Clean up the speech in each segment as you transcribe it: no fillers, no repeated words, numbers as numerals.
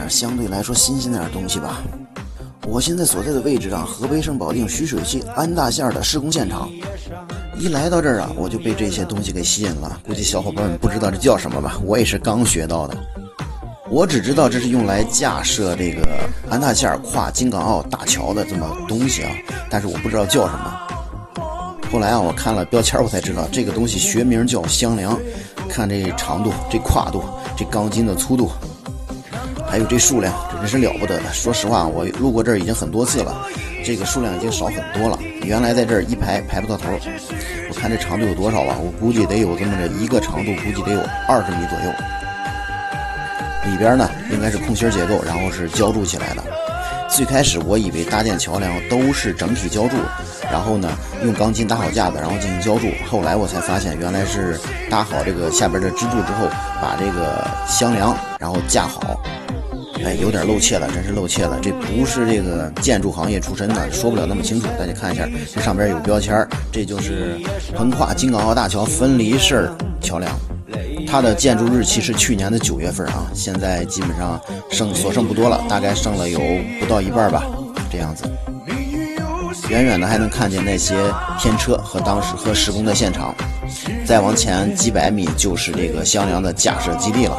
点相对来说新鲜点的东西吧。我现在所在的位置上，河北省保定徐水区安大县的施工现场。一来到这儿啊，我就被这些东西给吸引了。估计小伙伴们不知道这叫什么吧？我也是刚学到的。我只知道这是用来架设这个安大县跨京港澳大桥的这么东西啊，但是我不知道叫什么。后来啊，我看了标签我才知道这个东西学名叫箱梁。看这长度、这跨度、这钢筋的粗度，还有这数量，这真是了不得的。说实话，我路过这儿已经很多次了，这个数量已经少很多了。原来在这儿一排排不到头。我看这长度有多少啊？我估计得有这么着一个长度，估计得有20米左右。里边呢应该是空心结构，然后是浇筑起来的。最开始我以为搭建桥梁都是整体浇筑，然后呢用钢筋搭好架子，然后进行浇筑。后来我才发现，原来是搭好这个下边的支柱之后，把这个箱梁然后架好。有点露怯了，真是露怯了。这不是这个建筑行业出身的，说不了那么清楚。大家看一下，这上边有标签，这就是横跨京港澳大桥分离式桥梁。它的建筑日期是去年的9月份啊，现在基本上所剩不多了，大概剩了有不到一半吧，这样子。远远的还能看见那些天车和当时施工的现场，再往前几百米就是这个箱梁的架设基地了。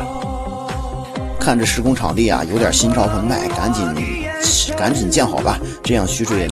看着施工场地啊，有点心潮澎湃，赶紧建好吧，这样徐水也